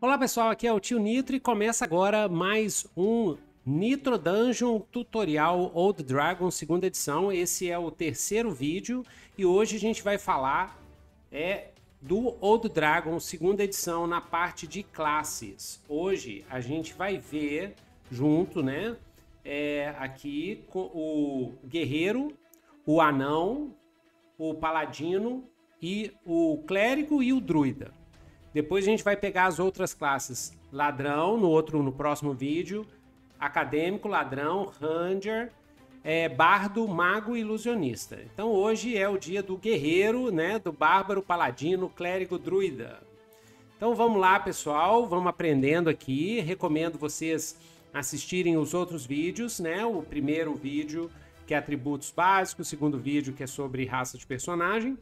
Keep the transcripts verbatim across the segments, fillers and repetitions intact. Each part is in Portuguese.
Olá pessoal, aqui é o Tio Nitro e começa agora mais um Nitro Dungeon Tutorial Old Dragon segunda edição. Esse é o terceiro vídeo e hoje a gente vai falar é, do Old Dragon segunda edição na parte de classes. Hoje a gente vai ver junto, né, é, aqui com o guerreiro, o anão, o paladino e o clérigo e o druida. Depois a gente vai pegar as outras classes, ladrão, no outro, no próximo vídeo, acadêmico, ladrão, ranger, é, bardo, mago e ilusionista. Então hoje é o dia do guerreiro, né, do bárbaro, paladino, clérigo, druida. Então vamos lá, pessoal, vamos aprendendo aqui. Recomendo vocês assistirem os outros vídeos, né? O primeiro vídeo que é atributos básicos, o segundo vídeo que é sobre raça de personagem.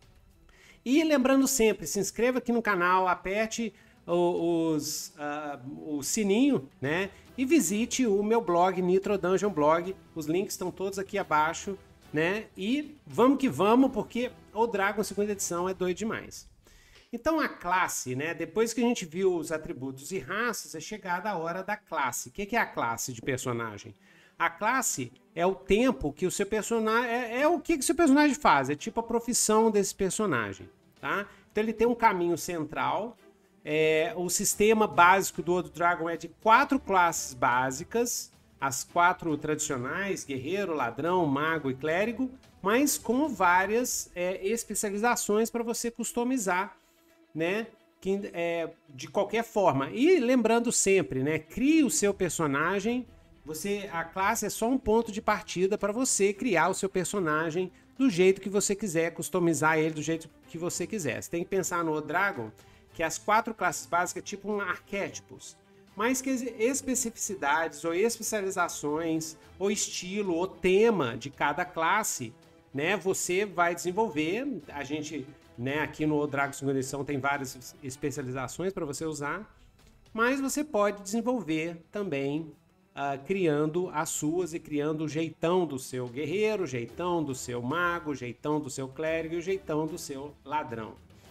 E lembrando sempre, se inscreva aqui no canal, aperte o, os, uh, o sininho, né? E visite o meu blog, Nitro Dungeon Blog. Os links estão todos aqui abaixo, né? E vamos que vamos, porque o Dragon segunda edição é doido demais. Então a classe, né? Depois que a gente viu os atributos e raças, é chegada a hora da classe. O que é a classe de personagem? A classe é o tempo que o seu personagem... É, é o que o seu personagem faz, é tipo a profissão desse personagem, tá? Então ele tem um caminho central. É, o sistema básico do Old Dragon é de quatro classes básicas, as quatro tradicionais, guerreiro, ladrão, mago e clérigo, mas com várias é, especializações para você customizar, né? Que, é, de qualquer forma. E lembrando sempre, né? Crie o seu personagem. Você, a classe é só um ponto de partida para você criar o seu personagem do jeito que você quiser, customizar ele do jeito que você quiser. Você tem que pensar no Old Dragon, que as quatro classes básicas é tipo um arquétipos, mas que especificidades ou especializações, ou estilo, ou tema de cada classe, né, você vai desenvolver. A gente, né, aqui no Old Dragon segunda edição tem várias especializações para você usar, mas você pode desenvolver também Uh, criando as suas e criando o jeitão do seu guerreiro, o jeitão do seu mago, o jeitão do seu clérigo e o jeitão do seu ladrão.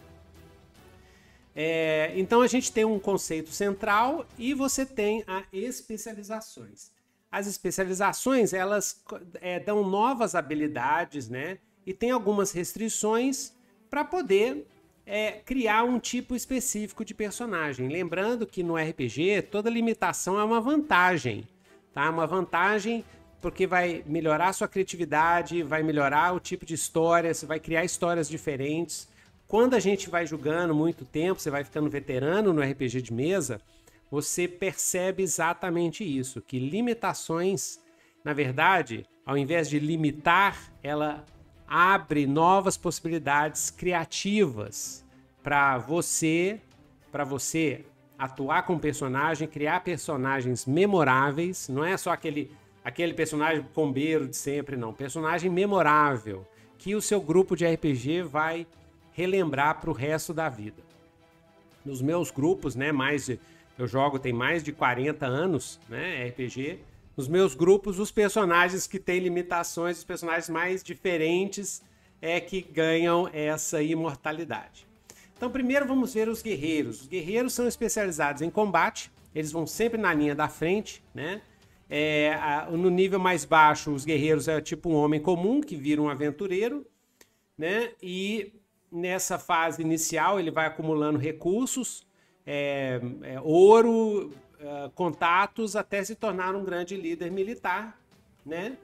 É, então a gente tem um conceito central e você tem as especializações. As especializações, elas é, dão novas habilidades, né? E tem algumas restrições para poder é, criar um tipo específico de personagem. Lembrando que no R P G toda limitação é uma vantagem. Tá? Uma vantagem porque vai melhorar a sua criatividade, vai melhorar o tipo de história, você vai criar histórias diferentes. Quando a gente vai jogando muito tempo, você vai ficando veterano no R P G de mesa, você percebe exatamente isso, que limitações, na verdade, ao invés de limitar, ela abre novas possibilidades criativas para você, para você atuar com o personagem, criar personagens memoráveis. Não é só aquele, aquele personagem combeiro de sempre, não. Personagem memorável, que o seu grupo de R P G vai relembrar para o resto da vida. Nos meus grupos, né, mais de, eu jogo tem mais de quarenta anos, né, R P G. Nos meus grupos, os personagens que têm limitações, os personagens mais diferentes é que ganham essa imortalidade. Então primeiro vamos ver os guerreiros. Os guerreiros são especializados em combate, eles vão sempre na linha da frente, né? É, a, no nível mais baixo, os guerreiros é tipo um homem comum que vira um aventureiro, né? E nessa fase inicial ele vai acumulando recursos, é, é, ouro, é, contatos, até se tornar um grande líder militar, né?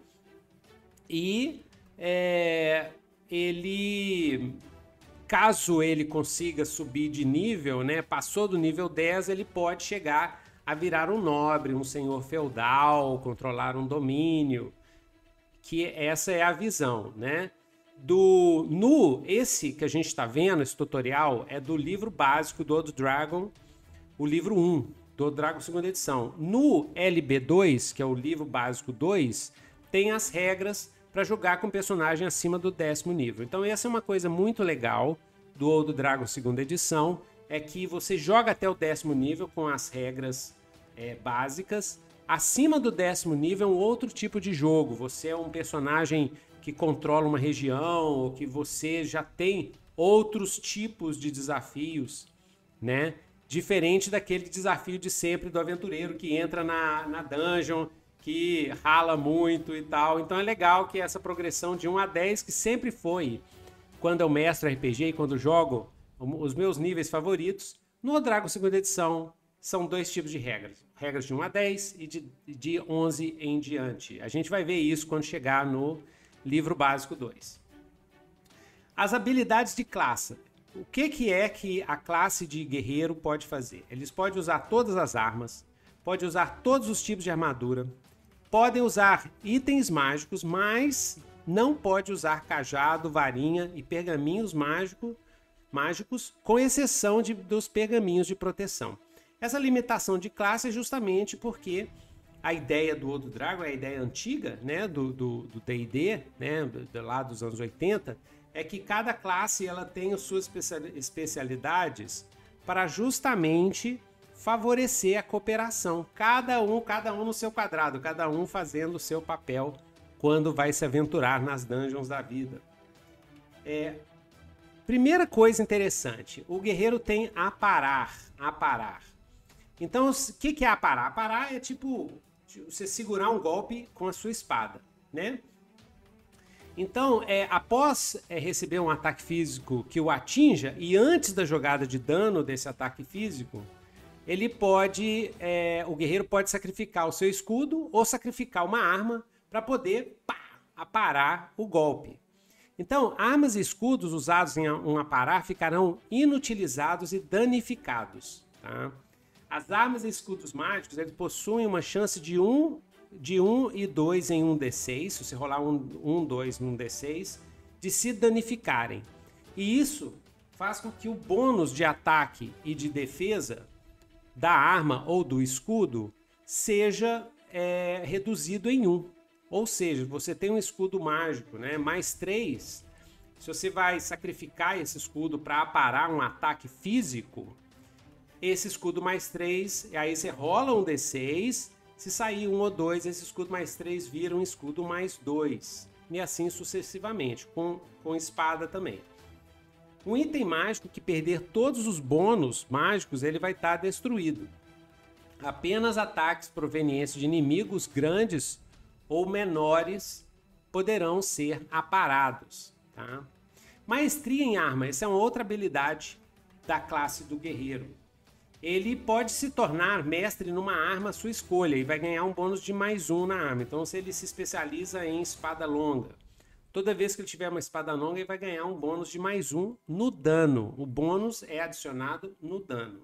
E é, ele... Caso ele consiga subir de nível, né, passou do nível dez, ele pode chegar a virar um nobre, um senhor feudal, controlar um domínio, que essa é a visão, né? Do, no, esse que a gente está vendo, esse tutorial, é do livro básico do Old Dragon, o livro um, do Old Dragon segunda edição. No L B dois, que é o livro básico dois, tem as regras para jogar com personagem acima do décimo nível. Então essa é uma coisa muito legal do Old Dragon segunda edição, é que você joga até o décimo nível com as regras é, básicas. Acima do décimo nível é um outro tipo de jogo. Você é um personagem que controla uma região, ou que você já tem outros tipos de desafios, né? Diferente daquele desafio de sempre do aventureiro que entra na, na dungeon, que rala muito e tal. Então é legal que essa progressão de um a dez, que sempre foi, quando eu mestro R P G e quando jogo os meus níveis favoritos, no Dragon segunda edição são dois tipos de regras. Regras de um a dez e de, de onze em diante. A gente vai ver isso quando chegar no livro básico dois. As habilidades de classe. O que, que é que a classe de guerreiro pode fazer? Eles podem usar todas as armas, pode usar todos os tipos de armadura, podem usar itens mágicos, mas não pode usar cajado, varinha e pergaminhos mágico, mágicos, com exceção de, dos pergaminhos de proteção. Essa limitação de classe é justamente porque a ideia do Old Dragon, a ideia antiga, né, do D e D, né, do, lá dos anos oitenta, é que cada classe ela tem as suas especialidades para justamente favorecer a cooperação. Cada um, cada um no seu quadrado, cada um fazendo o seu papel quando vai se aventurar nas dungeons da vida. É, primeira coisa interessante, o guerreiro tem aparar, aparar. Então, o que, que é aparar? Aparar é tipo você segurar um golpe com a sua espada, né? Então, é, após é, receber um ataque físico que o atinja, e antes da jogada de dano desse ataque físico, ele pode, é, o guerreiro pode sacrificar o seu escudo ou sacrificar uma arma para poder pá, aparar o golpe. Então, armas e escudos usados em um aparar ficarão inutilizados e danificados, tá? As armas e escudos mágicos, eles possuem uma chance de um, de um e dois em um D seis, se você rolar um, dois em um D seis, de se danificarem. E isso faz com que o bônus de ataque e de defesa da arma ou do escudo seja é, reduzido em um. Ou seja, você tem um escudo mágico, né, mais três, se você vai sacrificar esse escudo para aparar um ataque físico, esse escudo mais três, aí você rola um D seis, se sair um ou dois, esse escudo mais três vira um escudo mais dois. E assim sucessivamente, com, com espada também. Um item mágico que perder todos os bônus mágicos, ele vai estar destruído. Apenas ataques provenientes de inimigos grandes ou menores poderão ser aparados, tá? Maestria em arma, essa é uma outra habilidade da classe do guerreiro. Ele pode se tornar mestre numa arma à sua escolha e vai ganhar um bônus de mais um na arma. Então, se ele se especializa em espada longa, toda vez que ele tiver uma espada longa, ele vai ganhar um bônus de mais um no dano. O bônus é adicionado no dano.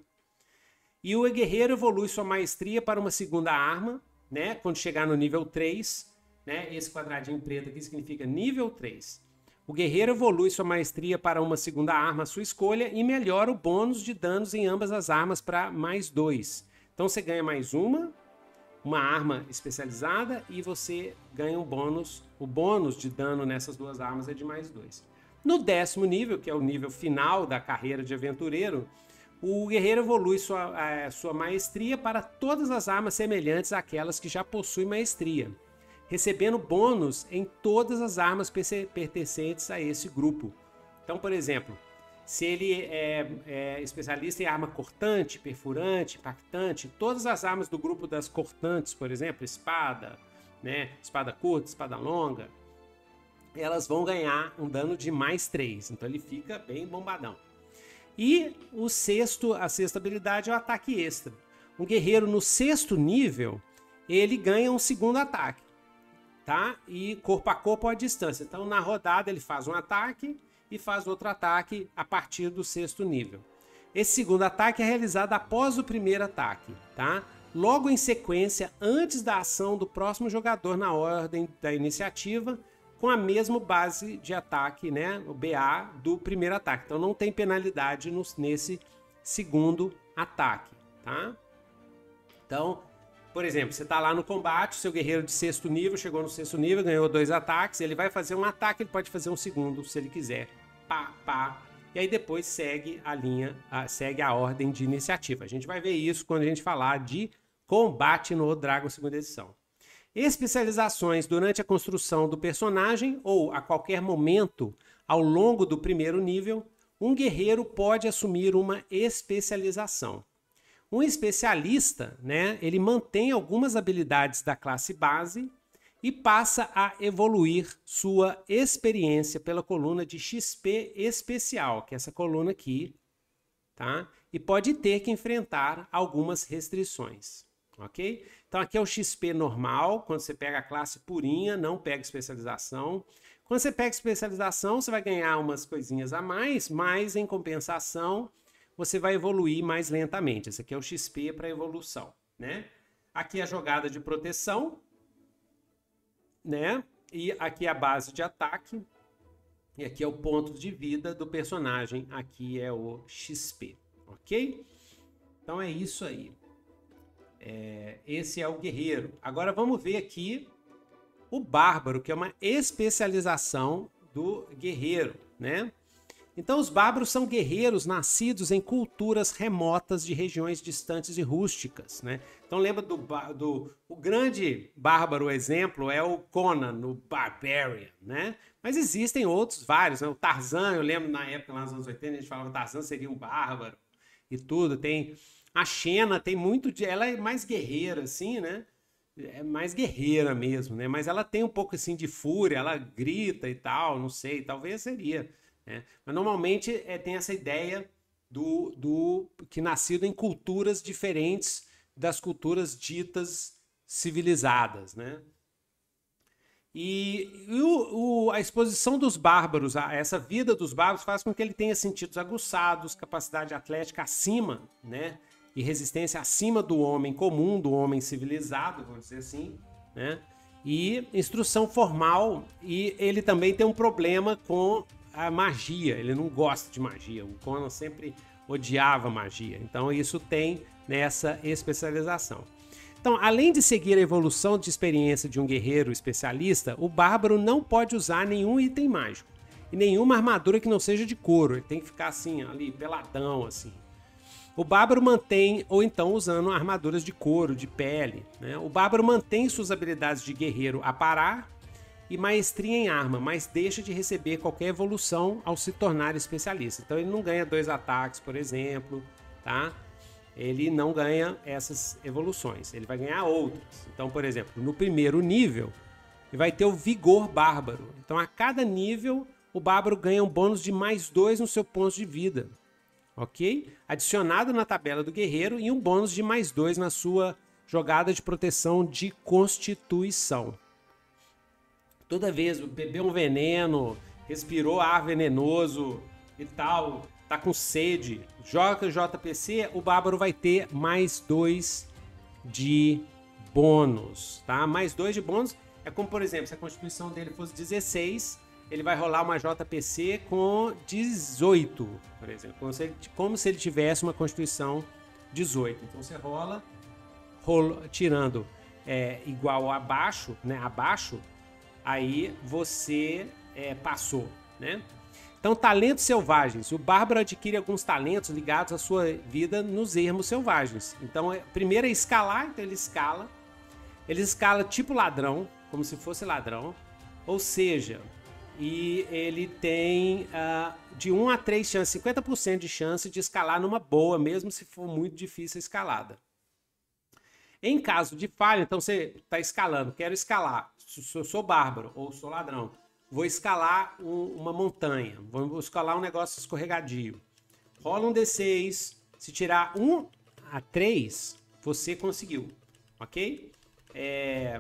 E o guerreiro evolui sua maestria para uma segunda arma, né? Quando chegar no nível três, né? Esse quadradinho preto aqui significa nível três. O guerreiro evolui sua maestria para uma segunda arma à sua escolha e melhora o bônus de danos em ambas as armas para mais dois. Então você ganha mais uma, uma arma especializada e você ganha um bônus. O bônus de dano nessas duas armas é de mais dois. No décimo nível, que é o nível final da carreira de aventureiro, o guerreiro evolui sua, a, sua maestria para todas as armas semelhantes àquelas que já possuem maestria, recebendo bônus em todas as armas pertencentes a esse grupo. Então, por exemplo, se ele é, é especialista em arma cortante, perfurante, impactante, todas as armas do grupo das cortantes, por exemplo, espada, né, espada curta, espada longa, elas vão ganhar um dano de mais três. Então ele fica bem bombadão. E o sexto, a sexta habilidade é o ataque extra. Um guerreiro no sexto nível, ele ganha um segundo ataque. Tá? E corpo a corpo ou à distância. Então, na rodada, ele faz um ataque e faz outro ataque a partir do sexto nível. Esse segundo ataque é realizado após o primeiro ataque, tá? Logo em sequência, antes da ação do próximo jogador na ordem da iniciativa, com a mesma base de ataque, né? O B A do primeiro ataque. Então, não tem penalidade no, nesse segundo ataque, tá? Então, por exemplo, você está lá no combate, seu guerreiro de sexto nível chegou no sexto nível, ganhou dois ataques, ele vai fazer um ataque, ele pode fazer um segundo, se ele quiser. Pá, pá. E aí depois segue a linha, a, segue a ordem de iniciativa. A gente vai ver isso quando a gente falar de combate no Dragon segunda edição. Especializações durante a construção do personagem ou a qualquer momento ao longo do primeiro nível, um guerreiro pode assumir uma especialização. Um especialista, né, ele mantém algumas habilidades da classe base e passa a evoluir sua experiência pela coluna de X P especial, que é essa coluna aqui, tá? E pode ter que enfrentar algumas restrições, ok? Então aqui é o X P normal, quando você pega a classe purinha, não pega especialização. Quando você pega especialização, você vai ganhar umas coisinhas a mais, mas em compensação, você vai evoluir mais lentamente. Esse aqui é o X P para evolução, né? Aqui é a jogada de proteção, né? E aqui é a base de ataque. E aqui é o ponto de vida do personagem. Aqui é o X P, ok? Então é isso aí. É, esse é o guerreiro. Agora vamos ver aqui o bárbaro, que é uma especialização do guerreiro, né? Então os bárbaros são guerreiros nascidos em culturas remotas de regiões distantes e rústicas, né? Então lembra do, do o grande bárbaro exemplo é o Conan, no Barbarian, né? Mas existem outros vários, né? O Tarzan, eu lembro na época lá nos anos oitenta a gente falava que o Tarzan seria um bárbaro e tudo. Tem a Xena, tem muito de, ela é mais guerreira assim, né? É mais guerreira mesmo, né? Mas ela tem um pouco assim de fúria, ela grita e tal, não sei, talvez seria. É, mas normalmente é, tem essa ideia do, do que nascido em culturas diferentes das culturas ditas civilizadas, né? E, e o, o, a exposição dos bárbaros, a essa vida dos bárbaros faz com que ele tenha sentidos aguçados, capacidade atlética acima, né? E resistência acima do homem comum, do homem civilizado, vamos dizer assim, né? E instrução formal, e ele também tem um problema com a magia, ele não gosta de magia, o Conan sempre odiava magia, então isso tem nessa especialização. Então, além de seguir a evolução de experiência de um guerreiro especialista, o bárbaro não pode usar nenhum item mágico e nenhuma armadura que não seja de couro, ele tem que ficar assim, ali, peladão, assim. O bárbaro mantém, ou então usando armaduras de couro, de pele, né? O bárbaro mantém suas habilidades de guerreiro a parar e maestria em arma, mas deixa de receber qualquer evolução ao se tornar especialista. Então ele não ganha dois ataques, por exemplo, tá? Ele não ganha essas evoluções, ele vai ganhar outras. Então, por exemplo, no primeiro nível, ele vai ter o vigor bárbaro. Então a cada nível, o bárbaro ganha um bônus de mais dois no seu ponto de vida, ok? Adicionado na tabela do guerreiro e um bônus de mais dois na sua jogada de proteção de constituição. Toda vez bebeu um veneno, respirou ar venenoso e tal, tá com sede, joga J P C, o bárbaro vai ter mais dois de bônus, tá? Mais dois de bônus é como, por exemplo, se a constituição dele fosse dezesseis, ele vai rolar uma J P C com dezoito, por exemplo, como se ele, como se ele tivesse uma constituição dezoito. Então você rola, rola tirando é, igual abaixo, né? Abaixo, aí você é, passou, né? Então, talentos selvagens. O bárbaro adquire alguns talentos ligados à sua vida nos ermos selvagens. Então, é, primeiro é escalar, então ele escala. Ele escala tipo ladrão, como se fosse ladrão. Ou seja, e ele tem uh, de um a três chances, cinquenta por cento de chance de escalar numa boa, mesmo se for muito difícil a escalada. Em caso de falha, então você está escalando, quero escalar, sou, sou bárbaro ou sou ladrão, vou escalar um, uma montanha, vou escalar um negócio escorregadio. Rola um D seis, se tirar um a três, você conseguiu, ok? É,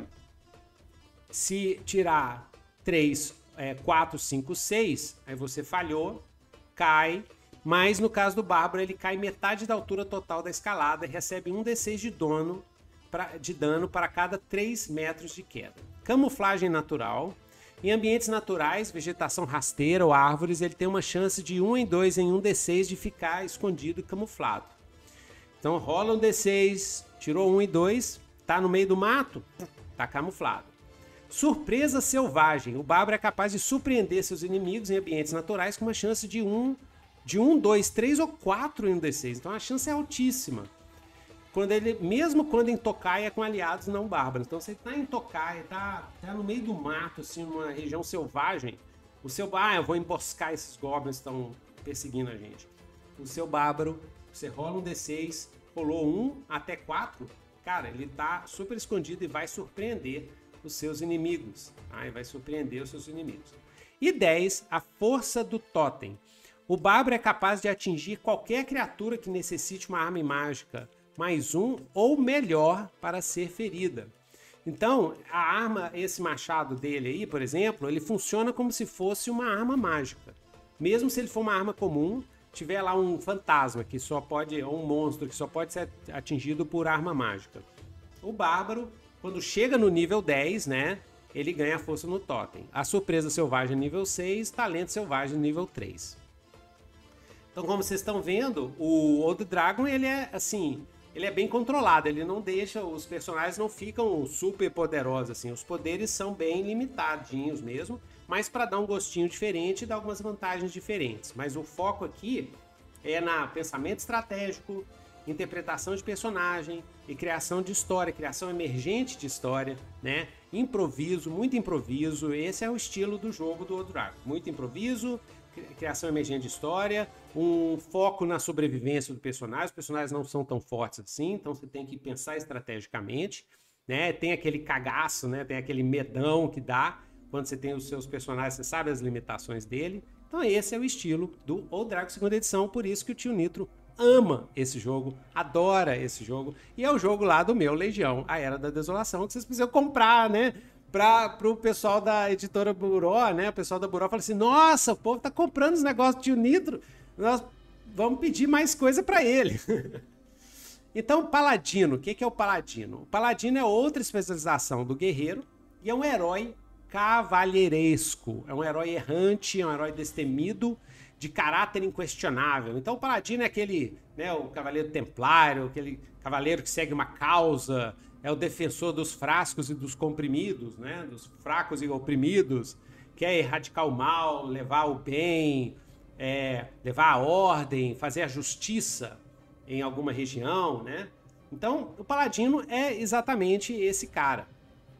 se tirar três, é, quatro, cinco, seis, aí você falhou, cai. Mas no caso do bárbaro, ele cai metade da altura total da escalada e recebe um D seis de dano Pra, de dano para cada três metros de queda. Camuflagem natural. Em ambientes naturais, vegetação rasteira ou árvores, ele tem uma chance de um em dois em um D seis de ficar escondido e camuflado. Então rola um D seis, tirou um e dois, tá no meio do mato, tá camuflado. Surpresa selvagem. O bárbaro é capaz de surpreender seus inimigos em ambientes naturais com uma chance de um, de um, dois, três ou quatro em um D seis. Então a chance é altíssima. Quando ele, mesmo quando em tocaia com aliados não bárbaros. Então você tá em tocaia, tá, tá no meio do mato, assim, numa região selvagem, o seu ah, eu vou emboscar esses goblins que estão perseguindo a gente. O seu bárbaro, você rola um D seis, rolou um até quatro, cara, ele tá super escondido e vai surpreender os seus inimigos. Tá? E vai surpreender os seus inimigos. E dez, a força do totem. O bárbaro é capaz de atingir qualquer criatura que necessite uma arma mágica mais um ou melhor para ser ferida. Então, a arma, esse machado dele aí, por exemplo, ele funciona como se fosse uma arma mágica. Mesmo se ele for uma arma comum, tiver lá um fantasma que só pode, ou um monstro que só pode ser atingido por arma mágica. O bárbaro, quando chega no nível dez, né, ele ganha força no totem. A surpresa selvagem nível seis, talento selvagem nível três. Então, como vocês estão vendo, o Old Dragon, ele é assim, ele é bem controlado, ele não deixa, os personagens não ficam super poderosos assim, os poderes são bem limitadinhos mesmo, mas para dar um gostinho diferente e dar algumas vantagens diferentes. Mas o foco aqui é na pensamento estratégico, interpretação de personagem e criação de história, criação emergente de história, né? Improviso, muito improviso, esse é o estilo do jogo do Old Dragon, muito improviso, criação emergente de história, um foco na sobrevivência do personagem. Os personagens não são tão fortes assim, então você tem que pensar estrategicamente, né? Tem aquele cagaço, né? Tem aquele medão que dá quando você tem os seus personagens, você sabe as limitações dele. Então esse é o estilo do Old Dragon segunda edição, por isso que o tio Nitro ama esse jogo, adora esse jogo, e é o jogo lá do meu Legião, a Era da Desolação, que vocês precisam comprar, né? Para o pessoal da editora Buró, né? O pessoal da Buró fala assim: nossa, o povo tá comprando os negócios do tio Nitro, nós vamos pedir mais coisa para ele. Então, Paladino, o que, que é o Paladino? O Paladino é outra especialização do guerreiro e é um herói cavalheiresco, é um herói errante, é um herói destemido, de caráter inquestionável. Então, o Paladino é aquele, né, o cavaleiro templário, aquele cavaleiro que segue uma causa, é o defensor dos frascos e dos comprimidos, né? Dos fracos e oprimidos, quer erradicar o mal, levar o bem, é, levar a ordem, fazer a justiça em alguma região, né? Então, o Paladino é exatamente esse cara.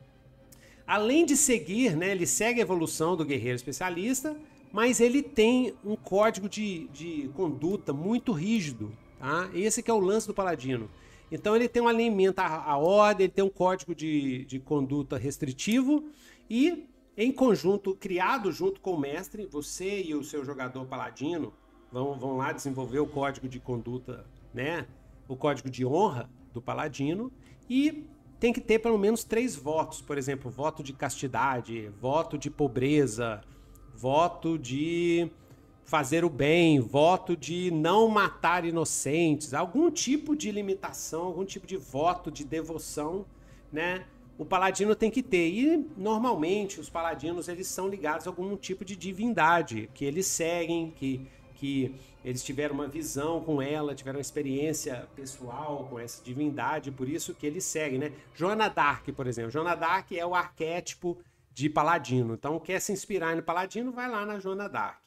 Além de seguir, né, ele segue a evolução do guerreiro especialista, mas ele tem um código de, de conduta muito rígido, tá? Esse que é o lance do Paladino. Então ele tem um alinhamento à, à ordem, ele tem um código de, de conduta restritivo e, em conjunto, criado junto com o mestre, você e o seu jogador paladino vão, vão lá desenvolver o código de conduta, né? O código de honra do paladino, e tem que ter pelo menos três votos, por exemplo, voto de castidade, voto de pobreza, voto de fazer o bem, voto de não matar inocentes, algum tipo de limitação, algum tipo de voto de devoção, né? O paladino tem que ter. E normalmente os paladinos eles são ligados a algum tipo de divindade que eles seguem, que, que eles tiveram uma visão com ela, tiveram uma experiência pessoal com essa divindade, por isso que eles seguem, né? Joana d'Arc, por exemplo. Joana d'Arc é o arquétipo de paladino. Então, quer se inspirar no paladino, vai lá na Joana d'Arc.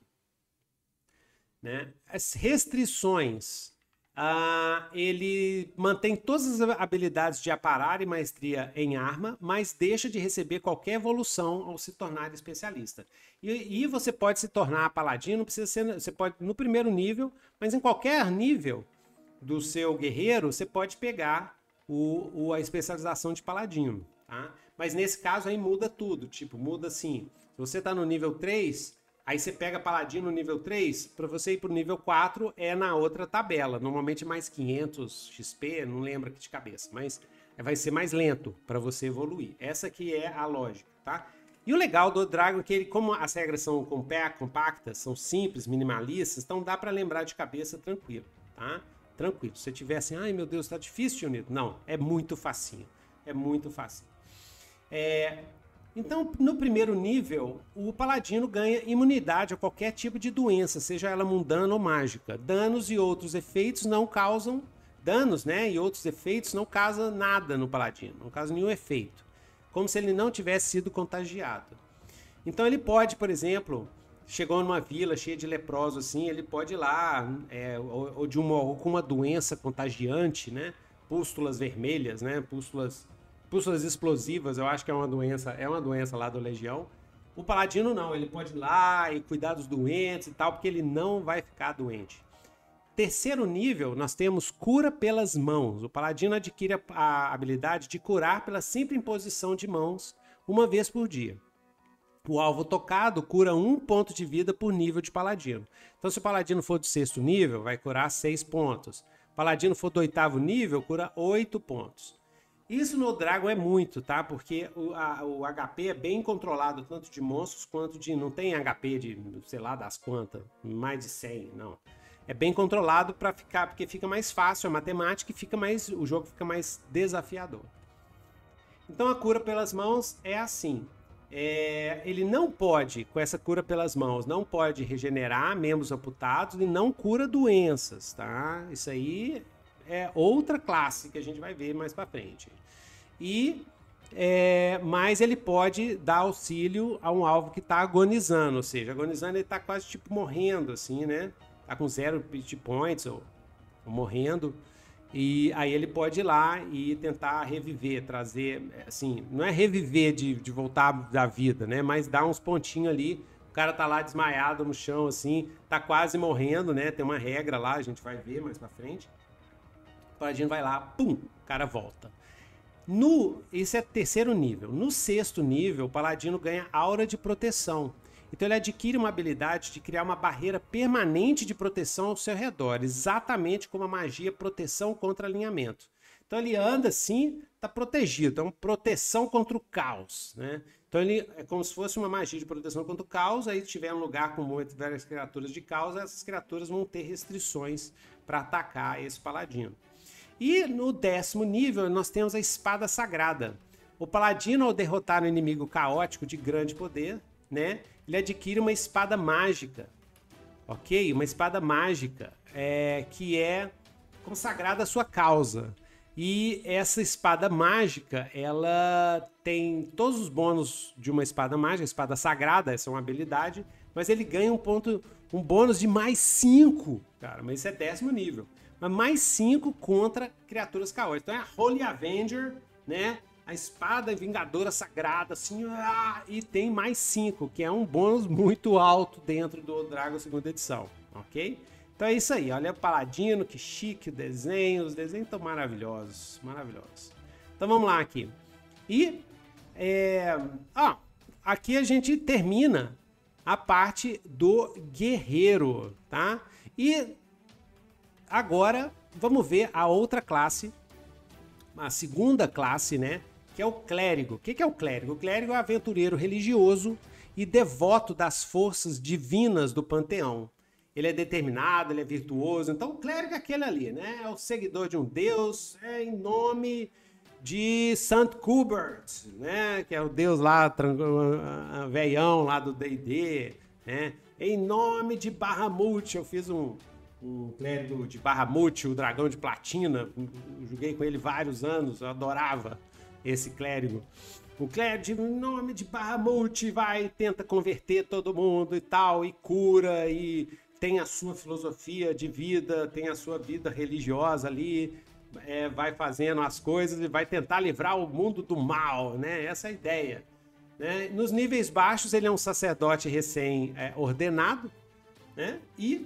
Né? As restrições, ah, ele mantém todas as habilidades de aparar e maestria em arma, mas deixa de receber qualquer evolução ao se tornar especialista. E, e você pode se tornar paladino, não precisa ser, você pode no primeiro nível, mas em qualquer nível do seu guerreiro, você pode pegar o, o, a especialização de paladino. Tá? Mas nesse caso aí muda tudo, tipo, muda assim, se você está no nível três... Aí você pega paladino no nível três, para você ir para o nível quatro é na outra tabela. Normalmente mais quinhentos X P, não lembro aqui de cabeça, mas vai ser mais lento para você evoluir. Essa aqui é a lógica, tá? E o legal do Dragon é que ele, como as regras são compactas, são simples, minimalistas, então dá para lembrar de cabeça tranquilo, tá? Tranquilo. Se você tiver assim, ai meu Deus, tá difícil, Tio Nitro. Não, é muito facinho. É muito facinho. É... Então, no primeiro nível, o paladino ganha imunidade a qualquer tipo de doença, seja ela mundana ou mágica. Danos e outros efeitos não causam... Danos, né? E outros efeitos não causam nada no paladino, não causam nenhum efeito. Como se ele não tivesse sido contagiado. Então ele pode, por exemplo, chegou numa vila cheia de leprosos assim, ele pode ir lá, é, ou, ou de uma, ou com uma doença contagiante, né? Pústulas vermelhas, né? Pústulas... Pústulas explosivas, eu acho que é uma doença, é uma doença lá do Legião. O paladino não, ele pode ir lá e cuidar dos doentes e tal, porque ele não vai ficar doente. terceiro nível, nós temos cura pelas mãos. O paladino adquire a, a habilidade de curar pela simples imposição de mãos uma vez por dia. O alvo tocado cura um ponto de vida por nível de paladino. Então, se o paladino for do sexto nível, vai curar seis pontos. O paladino for do oitavo nível, cura oito pontos. Isso no Dragon é muito, tá? Porque o, a, o H P é bem controlado, tanto de monstros quanto de... Não tem H P de, sei lá, das quantas, mais de cem, não. É bem controlado para ficar, porque fica mais fácil a matemática e fica mais, o jogo fica mais desafiador. Então a cura pelas mãos é assim. É, ele não pode, com essa cura pelas mãos, não pode regenerar membros amputados e não cura doenças, tá? Isso aí é outra classe que a gente vai ver mais para frente. E, é, mas ele pode dar auxílio a um alvo que está agonizando, ou seja, agonizando ele está quase tipo morrendo, assim, né? Tá com zero hit points ou, ou morrendo. E aí ele pode ir lá e tentar reviver, trazer, assim, não é reviver de, de voltar da vida, né? Mas dar uns pontinhos ali, o cara tá lá desmaiado no chão, assim, tá quase morrendo, né? Tem uma regra lá, a gente vai ver mais pra frente. O paladino vai lá, pum, o cara volta. No, esse é terceiro nível. No sexto nível, o paladino ganha aura de proteção. Então ele adquire uma habilidade de criar uma barreira permanente de proteção ao seu redor, exatamente como a magia proteção contra alinhamento. Então ele anda assim, está protegido, é uma proteção contra o caos, né? Então ele é como se fosse uma magia de proteção contra o caos, aí se tiver um lugar com muitas várias criaturas de caos, essas criaturas vão ter restrições para atacar esse paladino. E no décimo nível nós temos a espada sagrada. O paladino, ao derrotar um inimigo caótico de grande poder, né, ele adquire uma espada mágica, ok? Uma espada mágica é, que é consagrada à sua causa. E essa espada mágica, ela tem todos os bônus de uma espada mágica, espada sagrada, essa é uma habilidade, mas ele ganha um ponto, um bônus de mais cinco, cara, mas isso é décimo nível. Mas mais cinco contra criaturas caóticas. Então é a Holy Avenger, né? A espada vingadora sagrada, assim, ah, e tem mais cinco, que é um bônus muito alto dentro do Dragon segunda edição, ok? Então é isso aí, olha o paladino, que chique o desenho, os desenhos estão maravilhosos, maravilhosos. Então vamos lá aqui. E, é, ó, aqui a gente termina a parte do guerreiro, tá? E agora vamos ver a outra classe, a segunda classe, né? Que é o clérigo. O que é o clérigo? O clérigo é aventureiro religioso e devoto das forças divinas do panteão. Ele é determinado, ele é virtuoso. Então o clérigo é aquele ali, né? É o seguidor de um deus, é em nome de Saint Cuthbert, né? Que é o deus lá, velhão lá do D e D, né? Em nome de Bahamut, eu fiz um, um clérigo de Bahamut, o dragão de platina, eu joguei com ele vários anos, eu adorava esse clérigo. O clérigo, em nome de Bahamut, vai, tenta converter todo mundo e tal, e cura, e tem a sua filosofia de vida, tem a sua vida religiosa ali, é, vai fazendo as coisas e vai tentar livrar o mundo do mal, né? Essa é a ideia. Né? Nos níveis baixos, ele é um sacerdote recém-ordenado, né? E,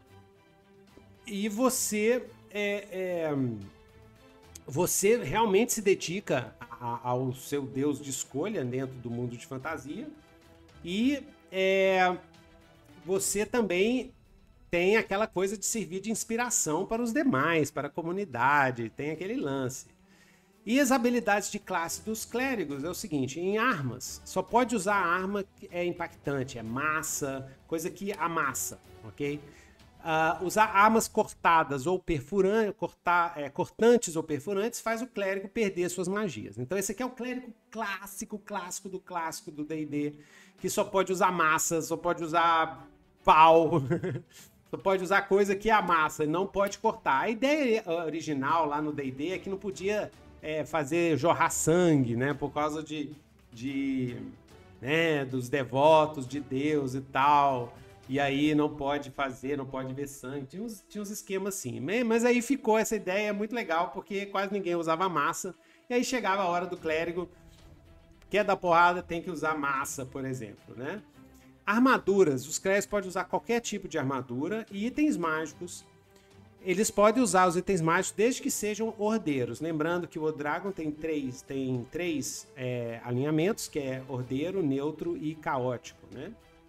e você é, é, você realmente se dedica a, ao seu deus de escolha dentro do mundo de fantasia e é, você também tem aquela coisa de servir de inspiração para os demais, para a comunidade, tem aquele lance. E as habilidades de classe dos clérigos é o seguinte, em armas, só pode usar arma que é impactante, é massa, coisa que amassa, ok? Uh, usar armas cortadas ou perfurantes, cortar, é, cortantes ou perfurantes faz o clérigo perder suas magias. Então esse aqui é o clérigo clássico, clássico do clássico do D e D, que só pode usar massa, só pode usar pau, só pode usar coisa que amassa, não pode cortar. A ideia original lá no D e D é que não podia é, fazer jorrar sangue, né, por causa de, de né, dos devotos de Deus e tal. E aí não pode fazer, não pode ver sangue. Tinha uns, tinha uns esquemas assim. Mas aí ficou essa ideia muito legal, porque quase ninguém usava massa. E aí chegava a hora do clérigo, quer dar porrada, tem que usar massa, por exemplo, né? Armaduras. Os clérigos podem usar qualquer tipo de armadura e itens mágicos. eles podem usar os itens mágicos desde que sejam ordeiros. Lembrando que o Dragon tem três, tem três é, alinhamentos, que é ordeiro, neutro e caótico, né?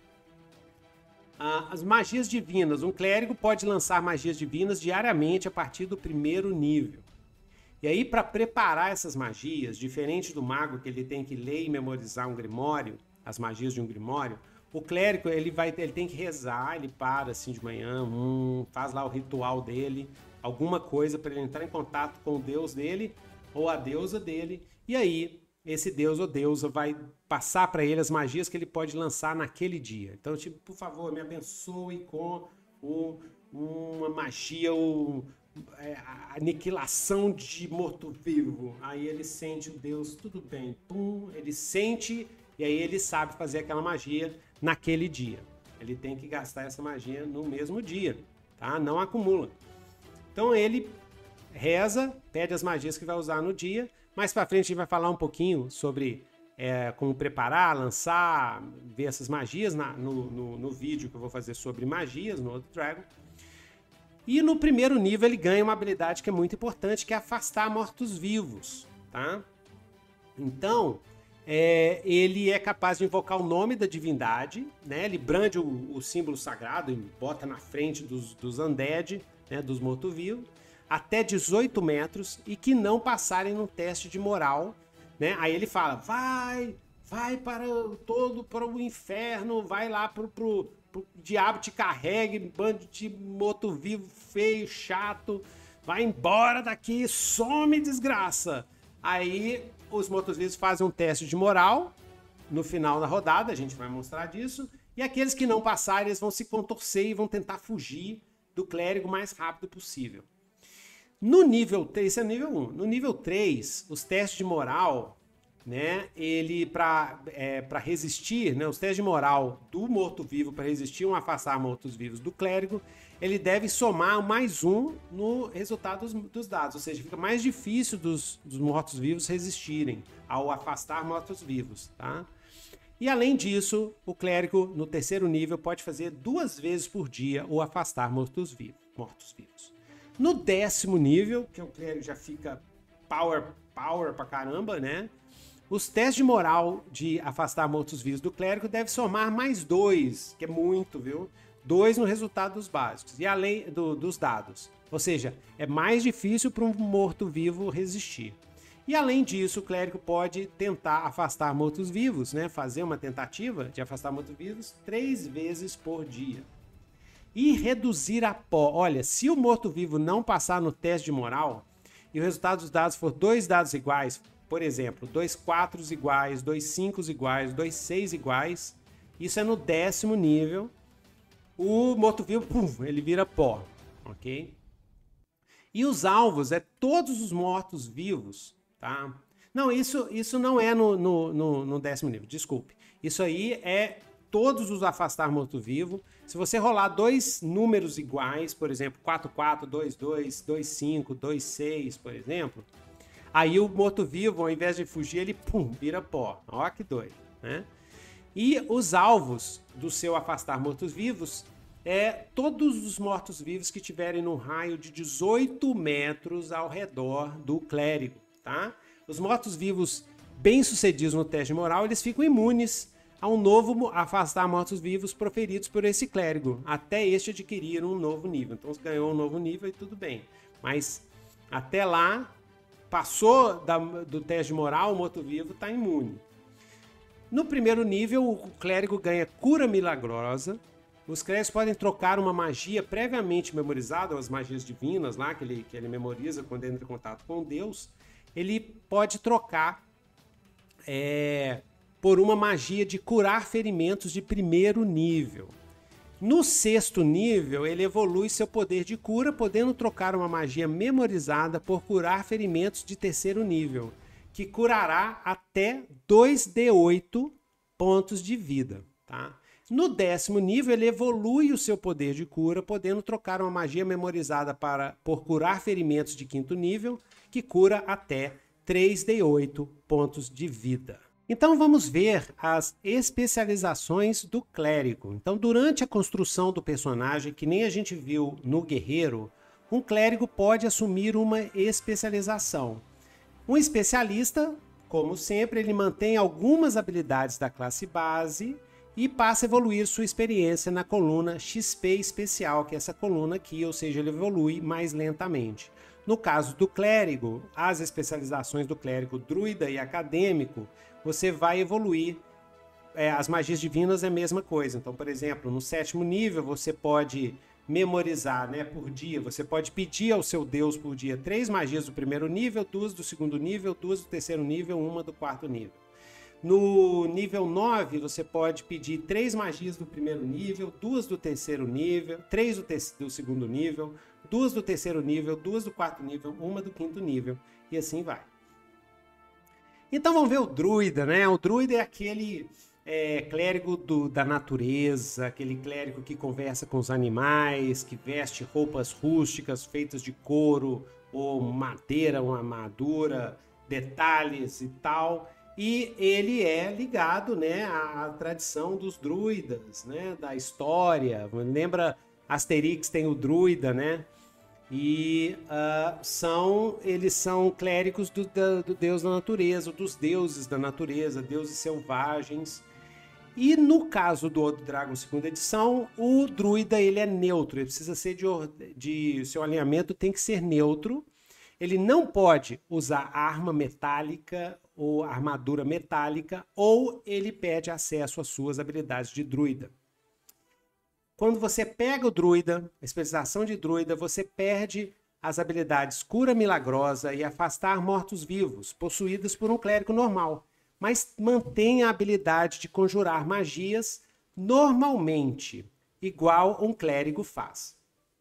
Ah, as magias divinas. Um clérigo pode lançar magias divinas diariamente a partir do primeiro nível. E aí, para preparar essas magias, diferente do mago, que ele tem que ler e memorizar um grimório, as magias de um grimório, o clérigo ele vai, ele tem que rezar, ele para assim de manhã, hum, faz lá o ritual dele, alguma coisa para ele entrar em contato com o deus dele ou a deusa dele, e aí esse deus ou deusa vai passar para ele as magias que ele pode lançar naquele dia. Então, tipo, por favor, me abençoe com o, uma magia, o, é, a aniquilação de morto-vivo. Aí ele sente o deus, tudo bem, pum, ele sente e aí ele sabe fazer aquela magia naquele dia. Ele tem que gastar essa magia no mesmo dia, tá? Não acumula. Então ele reza, pede as magias que vai usar no dia. Mais pra frente a gente vai falar um pouquinho sobre é, como preparar, lançar, ver essas magias na, no, no, no vídeo que eu vou fazer sobre magias no outro Dragon. E no primeiro nível ele ganha uma habilidade que é muito importante, que é afastar mortos-vivos, tá? Então, é, ele é capaz de invocar o nome da divindade, né? Ele brande o, o símbolo sagrado e bota na frente dos, dos undead, né? Dos mortos-vivos, até dezoito metros e que não passarem no teste de moral, né? Aí ele fala, vai, vai para o, todo para o inferno, vai lá pro, pro, pro diabo te carregue, bando de morto-vivo feio, chato, vai embora daqui, some, desgraça. Aí os mortos-vivos fazem um teste de moral no final da rodada, a gente vai mostrar disso, e aqueles que não passarem, eles vão se contorcer e vão tentar fugir do clérigo o mais rápido possível. No nível três, esse é o nível um. No nível três, os testes de moral, né, ele para é, para resistir, né, os testes de moral do morto-vivo para resistir um afastar mortos-vivos do clérigo, ele deve somar mais um no resultado dos, dos dados, ou seja, fica mais difícil dos, dos mortos-vivos resistirem ao afastar mortos-vivos, tá? E além disso, o clérigo no terceiro nível pode fazer duas vezes por dia o afastar mortos-vivos. Mortos-vivos. No décimo nível, que o clérigo já fica power, power pra caramba, né? Os testes de moral de afastar mortos-vivos do clérigo devem somar mais dois, que é muito, viu? Dois no resultado dos básicos, e além do, dos dados. Ou seja, é mais difícil para um morto-vivo resistir. E além disso, o clérigo pode tentar afastar mortos-vivos, né? Fazer uma tentativa de afastar mortos-vivos três vezes por dia. E reduzir a pó. Olha, se o morto-vivo não passar no teste de moral e o resultado dos dados for dois dados iguais, por exemplo, dois quatros iguais, dois cinco iguais, dois seis iguais, isso é no décimo nível, o morto-vivo, pum, ele vira pó, ok? E os alvos é todos os mortos-vivos, tá? Não, isso, isso não é no, no, no, no décimo nível, desculpe. Isso aí é todos os afastar morto-vivo. Se você rolar dois números iguais, por exemplo, quatro quatro, dois dois, dois cinco, dois seis, por exemplo, aí o morto-vivo, ao invés de fugir, ele pum, vira pó. Ó que doido, né? E os alvos do seu afastar mortos-vivos é todos os mortos-vivos que tiverem num raio de dezoito metros ao redor do clérigo, tá? Os mortos-vivos bem-sucedidos no teste de moral, eles ficam imunes a um novo afastar mortos-vivos proferidos por esse clérigo, até este adquirir um novo nível. Então, você ganhou um novo nível e tudo bem. Mas, até lá, passou da, do teste de moral, o morto-vivo está imune. No primeiro nível, o clérigo ganha cura milagrosa. Os clérigos podem trocar uma magia previamente memorizada, as magias divinas lá, que ele, que ele memoriza quando entra em contato com Deus. Ele pode trocar é, por uma magia de curar ferimentos de primeiro nível. No sexto nível, ele evolui seu poder de cura, podendo trocar uma magia memorizada por curar ferimentos de terceiro nível, que curará até dois D oito pontos de vida, tá? No décimo nível, ele evolui o seu poder de cura, podendo trocar uma magia memorizada para, por curar ferimentos de quinto nível, que cura até três D oito pontos de vida. Então vamos ver as especializações do clérigo. Então, durante a construção do personagem, que nem a gente viu no guerreiro, um clérigo pode assumir uma especialização. Um especialista, como sempre, ele mantém algumas habilidades da classe base e passa a evoluir sua experiência na coluna X P especial, que é essa coluna aqui, ou seja, ele evolui mais lentamente. No caso do clérigo, as especializações do clérigo druida e acadêmico, você vai evoluir. É, as magias divinas é a mesma coisa. Então, por exemplo, no sétimo nível você pode memorizar, né, por dia, você pode pedir ao seu Deus por dia três magias do primeiro nível, duas do segundo nível, duas do terceiro nível, uma do quarto nível. No nível nove, você pode pedir três magias do primeiro nível, duas do terceiro nível, três do, te do segundo nível, duas do terceiro nível, duas do quarto nível, uma do quinto nível, e assim vai. Então vamos ver o druida, né? O druida é aquele é, clérigo do, da natureza, aquele clérigo que conversa com os animais, que veste roupas rústicas feitas de couro ou madeira, uma armadura, detalhes e tal. E ele é ligado, né, à tradição dos druidas, né, da história. Lembra, Asterix tem o druida, né? E uh, são, eles são clérigos do, da, do deus da natureza, dos deuses da natureza, deuses selvagens. E no caso do Old Dragon segunda edição, o druida ele é neutro, ele precisa ser de, de seu alinhamento tem que ser neutro. Ele não pode usar arma metálica ou armadura metálica, ou ele pede acesso às suas habilidades de druida. Quando você pega o druida, a especialização de druida, você perde as habilidades cura milagrosa e afastar mortos-vivos, possuídas por um clérigo normal, mas mantém a habilidade de conjurar magias normalmente, igual um clérigo faz.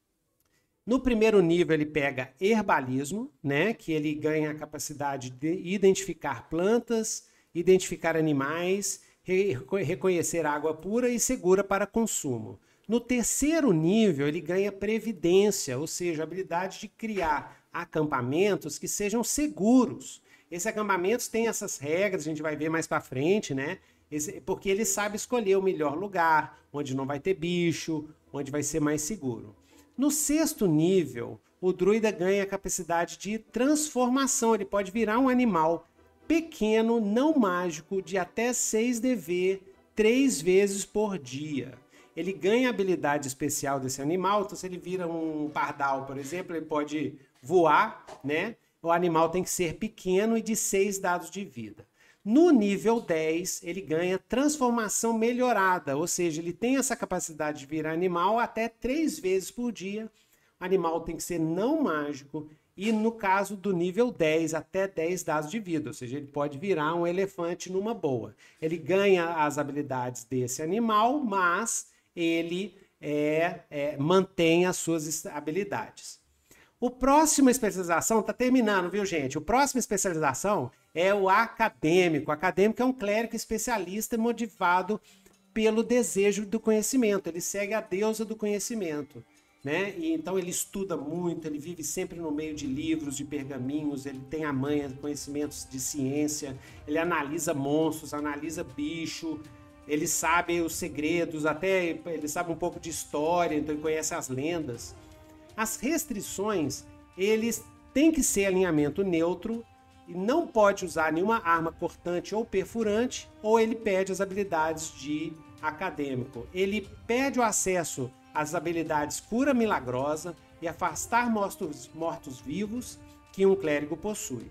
No primeiro nível ele pega herbalismo, né, que ele ganha a capacidade de identificar plantas, identificar animais, re reconhecer água pura e segura para consumo. No terceiro nível ele ganha previdência, ou seja, a habilidade de criar acampamentos que sejam seguros. Esses acampamentos têm essas regras, a gente vai ver mais para frente, né? Esse, porque ele sabe escolher o melhor lugar, onde não vai ter bicho, onde vai ser mais seguro. No sexto nível, o druida ganha a capacidade de transformação. Ele pode virar um animal pequeno, não mágico, de até seis D V, três vezes por dia. Ele ganha a habilidade especial desse animal, então se ele vira um pardal, por exemplo, ele pode voar, né? O animal tem que ser pequeno e de seis dados de vida. No nível dez, ele ganha transformação melhorada, ou seja, ele tem essa capacidade de virar animal até três vezes por dia. O animal tem que ser não mágico e, no caso do nível dez, até dez dados de vida, ou seja, ele pode virar um elefante numa boa. Ele ganha as habilidades desse animal, mas ele é, é, mantém as suas habilidades. O próximo especialização está terminando, viu, gente? O próximo especialização é o acadêmico. O acadêmico é um clérigo especialista motivado pelo desejo do conhecimento. Ele segue a deusa do conhecimento, né? E então ele estuda muito, ele vive sempre no meio de livros, de pergaminhos, ele tem a manha de conhecimentos de ciência, ele analisa monstros, analisa bicho, ele sabe os segredos, até ele sabe um pouco de história, então ele conhece as lendas. As restrições, eles têm que ser alinhamento neutro e não pode usar nenhuma arma cortante ou perfurante, ou ele perde as habilidades de acadêmico. Ele perde o acesso às habilidades cura milagrosa e afastar mortos, mortos-vivos que um clérigo possui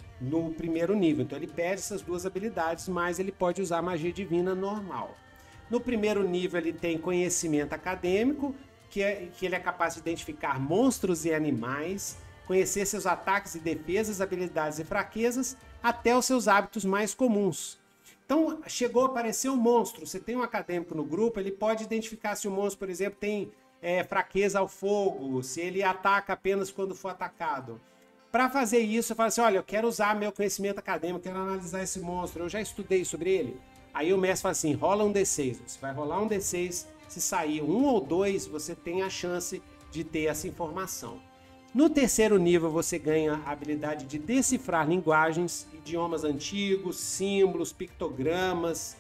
no primeiro nível. Então ele perde essas duas habilidades, mas ele pode usar magia divina normal. No primeiro nível ele tem conhecimento acadêmico, que, é, que ele é capaz de identificar monstros e animais, conhecer seus ataques e defesas, habilidades e fraquezas, até os seus hábitos mais comuns. Então, chegou a aparecer um monstro, você tem um acadêmico no grupo, ele pode identificar se o monstro, por exemplo, tem é, fraqueza ao fogo, se ele ataca apenas quando for atacado. Para fazer isso, eu falo assim, olha, eu quero usar meu conhecimento acadêmico, quero analisar esse monstro, eu já estudei sobre ele. Aí o mestre fala assim, rola um D seis, você vai rolar um D seis, se sair um ou dois, você tem a chance de ter essa informação. No terceiro nível, você ganha a habilidade de decifrar linguagens, idiomas antigos, símbolos, pictogramas,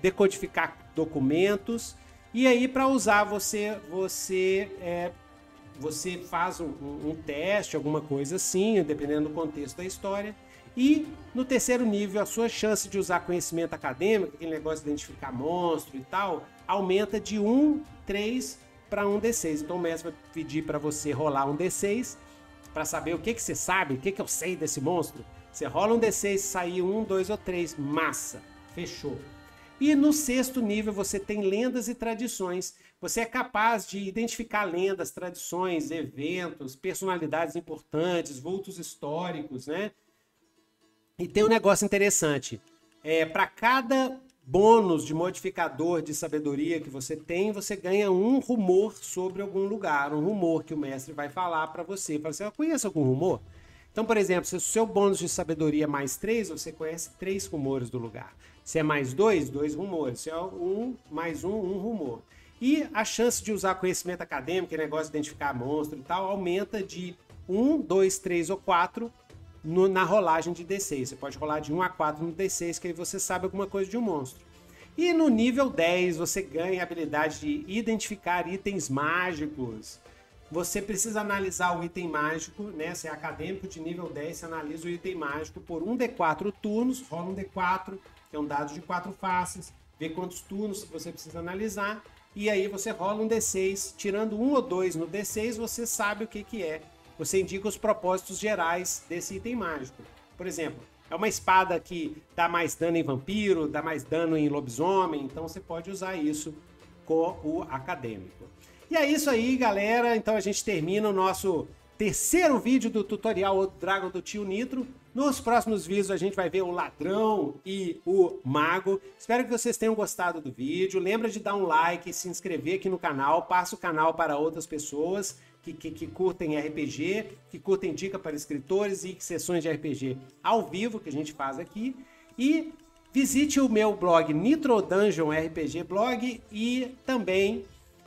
decodificar documentos. E aí, para usar, você, você é, você faz um, um, um teste, alguma coisa assim, dependendo do contexto da história. E no terceiro nível, a sua chance de usar conhecimento acadêmico, aquele negócio de identificar monstro e tal, aumenta de um, três para um D seis. Então o mestre vai pedir para você rolar um D seis para saber o que, que você sabe, o que, que eu sei desse monstro. Você rola um D seis, sair um, dois ou três, massa, fechou. E no sexto nível você tem lendas e tradições. Você é capaz de identificar lendas, tradições, eventos, personalidades importantes, vultos históricos, né? E tem um negócio interessante. É, para cada bônus de modificador de sabedoria que você tem, você ganha um rumor sobre algum lugar. Um rumor que o mestre vai falar para você. Fala assim, eu conheço algum rumor? Então, por exemplo, se o seu bônus de sabedoria é mais três, você conhece três rumores do lugar. Se é mais dois, dois rumores. Se é um, mais um, um rumor. E a chance de usar conhecimento acadêmico, negócio de identificar monstro e tal, aumenta de um, dois, três ou quatro no, na rolagem de D seis. Você pode rolar de um a quatro no D seis, que aí você sabe alguma coisa de um monstro. E no nível dez, você ganha a habilidade de identificar itens mágicos. Você precisa analisar o item mágico, né? Se é acadêmico de nível dez, você analisa o item mágico por um D quatro turnos, rola um D quatro, que é um dado de quatro faces, vê quantos turnos você precisa analisar, e aí você rola um D seis, tirando um ou dois no D seis, você sabe o que, que é. Você indica os propósitos gerais desse item mágico. Por exemplo, é uma espada que dá mais dano em vampiro, dá mais dano em lobisomem, então você pode usar isso com o acadêmico. E é isso aí, galera. Então a gente termina o nosso terceiro vídeo do tutorial Old Dragon do Tio Nitro. Nos próximos vídeos a gente vai ver o ladrão e o mago. Espero que vocês tenham gostado do vídeo. Lembra de dar um like, se inscrever aqui no canal. Passa o canal para outras pessoas que, que, que curtem R P G, que curtem dica para escritores e sessões de R P G ao vivo que a gente faz aqui. E visite o meu blog Nitro Dungeon R P G Blog e também...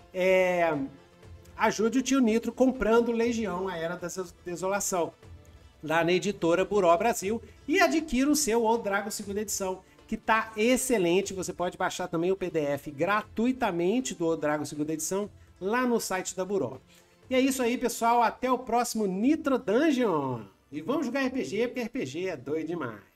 É, ajude o Tio Nitro comprando Legião, a Era da Desolação, lá na editora Buró Brasil, e adquira o seu Old Dragon segunda edição, que tá excelente. Você pode baixar também o P D F gratuitamente do Old Dragon segunda edição lá no site da Buró. E é isso aí, pessoal, até o próximo Nitro Dungeon, e vamos jogar R P G, porque R P G é doido demais.